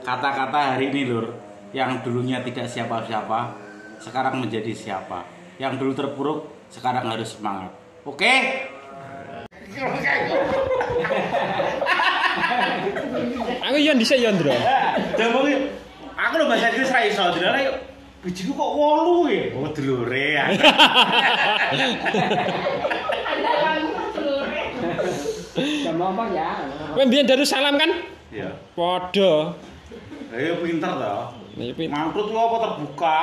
kata-kata hari ini Lur, yang dulunya tidak siapa-siapa sekarang menjadi siapa, yang dulu terpuruk sekarang harus semangat. Oke? Aku yang dhisik ya, Ndra. Aku lho bahasa Inggris ra iso, Ndra. Bijiku kok 8 ya? Oh, dulure ya. Sama apa ya? Kowe mbiyen Darussalam kan? Iya. Padha. Ayo pinter toh. Mangkrut ku apa terbuka?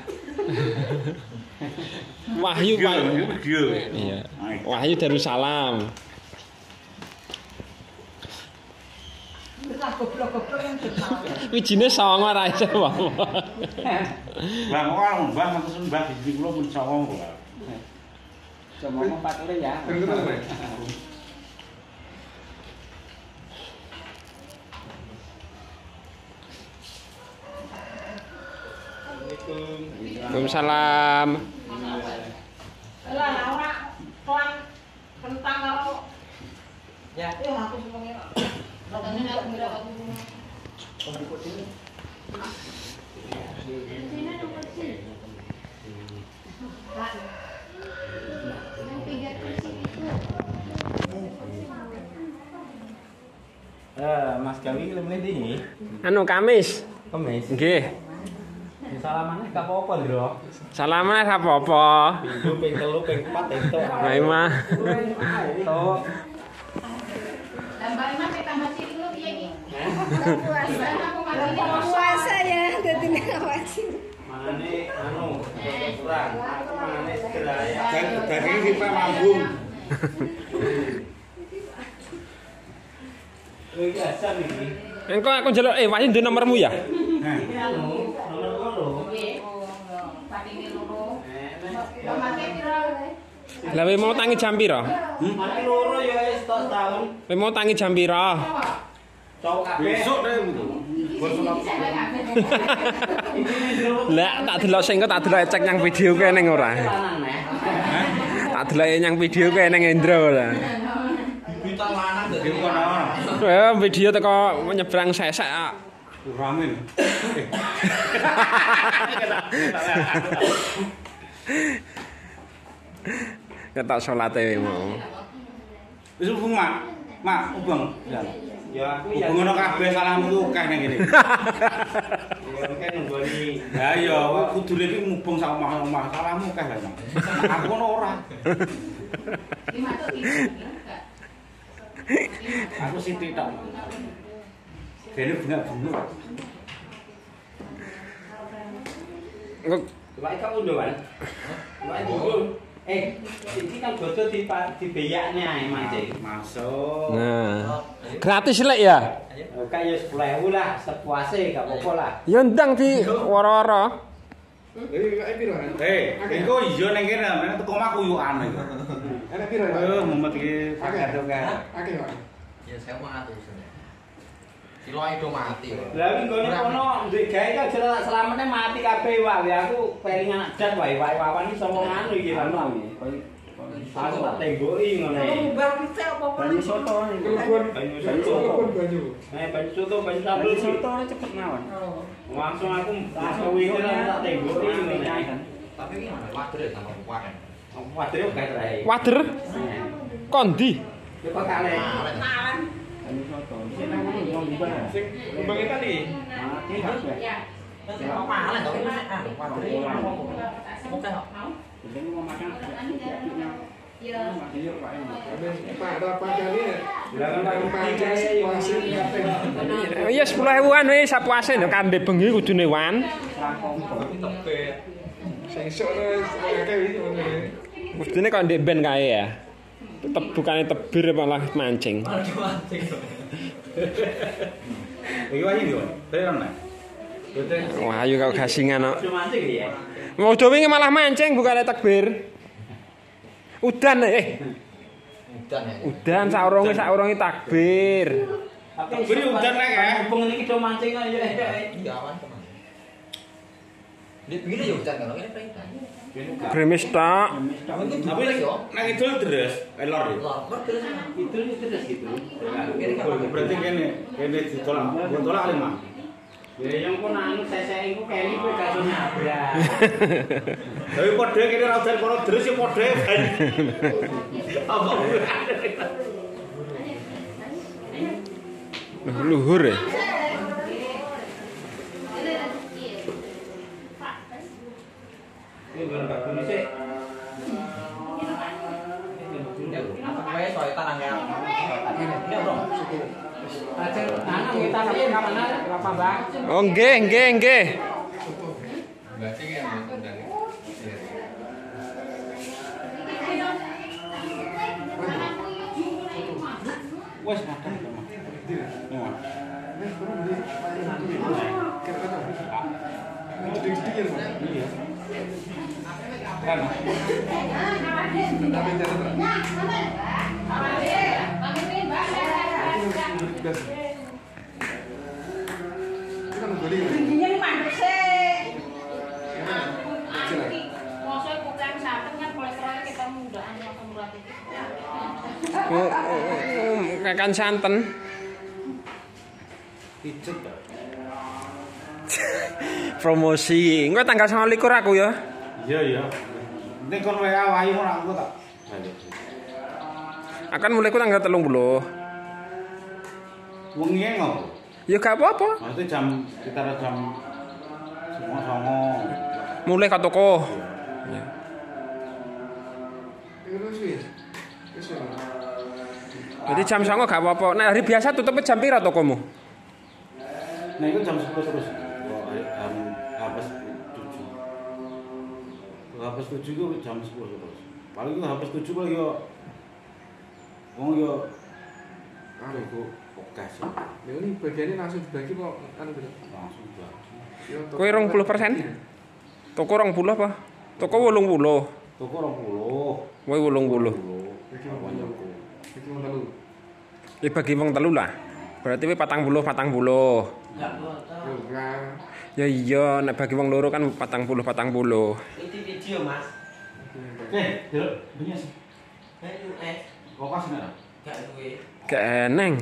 Wahyu, Wahyu. Video. Iya. Wahyu Darussalam. Wijine 9 ra iso wae. Bang kok mbah mesen mbah biji kula pun 9 kok. Sama apa patule ya? Waalaikumsalam. Lah ora kelan kentang karo Ya. aku sepengen. Katanya aku ngira aku. Mas Gawi lemene ndi? Anu Kamis. Kemis. Nggih. Salamane gak apa-apa, Ndro. Salaman ora apa-apa. Ping 2, ping 3, ping 4 entuk. Bae mah. Entuk. Tambah mah tambah sih dulu piye iki? Puasa ya, dadi wajib. Mangane anu, kurang. Aku mangane segera ya. Daging simpen mambung. Iki asam iki. Engko aku njaluk Wahyu ndek nomormu ya? Iki anu, nomor loro. Nggih. Patine loro. Nomake piro? Lah kowe mau tangi jam pira? Mane loro ya wis tok tahun. Kowe mau tangi jam pira? Cowok kabeh. Besok deh itu. Lah tak delok sing tak delok cek yang video kowe ning ora. Lanang neh. Tak delok yang video kowe ning Indra ora. Bintang lanang dadi Eh kono. video teko nyebrang sesek. Ramen. Ketok salate mau. Wis hubung Mak. Mak, hubung. ya aku ya. Hubung ngono kabeh salahmu ku akeh nang kene. Ya mungkin nggoni. Ya iya, kowe kudune iki mubung sak omah-omah salahmu akeh lah. Aku ngono ora. Aku sithik tok. Dene bunga-bunga. Wah, kamu unduan. Wah, itu. Ini kan bodoh dibeyakne ae mancing. Masuk. Nah. Gratis lek ya? Kayak 10.000 lah, sepuase gak apa-apa lah. Ya ndang di woro-woro. Engko iya ning kene, nek teko omah kuyukan iki. Enak piro ya? Mumet iki paket kan. Akeh, Pak. Ya saya mati sebenarnya. Kilo itu mati. Lah iki nggone kono ndek gawe kok jelas selamene mati kabeh wae. Aku peling anak dat wae wawan iki sapa anu iki lan iki. Aku tak temboki ngene. Mbah piye apa Banyu soto niku. Banyu soto. Banyu soto, banyu sambel soto cepet mawon. Langsung aku wingi tak temboki ngene. Tapi ini wader ya sama wader. Wader yo gak trae. Wader. Kondi. Yo kok kale. Nalan. Banyu soto. Sing nang ngene wong di bawah. Sing kembang tadi. Mati kabeh. Ya. Mau malah dong. Wader. Oke kok. Jadi mau makan. Ya. Pak, ada apa kali ya? Lah kan Pancas puasa kabeh. Ya 10.000-an wis sapuase nek kambe bengi kudune wan. Sing sok akeh iki ngene. Kudune kok ndek ben kae ya. Tetep bukane tebir malah mancing. Iki wae yo. Tenan. Wah, ayo kau gasingan kok. cuma mancing ya. Mau do wingi malah mancing bukane tebir. Udan Udan ya. Udan saurunge takbir. Beri udan nek ya. Hubungan iki do mancing aja. Iya awan teman. Dia begini ya udan kalau ini perintah. Gremes tok. Tapi nek idul deres, elor ya. Lor terus. Itu terus gitu. Berarti kene ditolak, ditolak 5. Ya yang pun anu sesek iku kene kowe gak iso nyabrak. Lah padha kene ra udan kono terus ya padha kan. Apa Luhur ya. ini belum tak guni sih. Apa kayak soal tanah yang ini bro. Aceh tanah kita sampai kapan apa bang? Oh nggih. Wes makan. Tingginya ini mandek sih. Maksudnya bukan saten kan kolesterolnya kita mudaan langsung berat itu. Kakan santen. Pijet. Promosi. Engko tanggal 29 aku ya. Iya. Nek kon WA wae ora aku tak. Akan mulai ku tanggal 30. Wengi ngopo? Ya gak apa-apa. Maksudnya sekitar jam 09.00. Mulai ke toko. Jadi jam 09.00 gak apa-apa. Nah, hari biasa tutupnya jam pira tokomu? Nah itu jam 10 terus. Habis 7. Habis 7 itu jam 10 terus. Paling itu habis 7 paling yo. Wong yo itu oke sih. Ya ini bagiannya langsung dibagi kok kan gitu. Langsung bagi. Kowe 20%? Toko 20 apa? Toko 80. Toko 20. Kowe 80. Bagi wong telu. Ya bagi wong telu lah. Berarti kowe 40. Ya iya, nek bagi wong loro kan 40. Ini video mas. Delok benyes. Kok pas nek? Gak duwe. Gak eneng.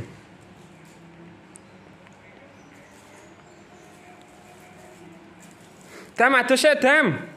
Dam adus ya, Dam.